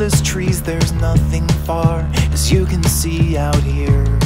endless trees, there's nothing far, as you can see out here.